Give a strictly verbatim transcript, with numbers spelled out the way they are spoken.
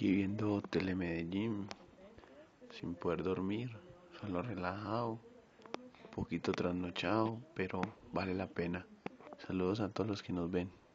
Aquí viendo Telemedellín, sin poder dormir, solo relajado, un poquito trasnochado, pero vale la pena. Saludos a todos los que nos ven.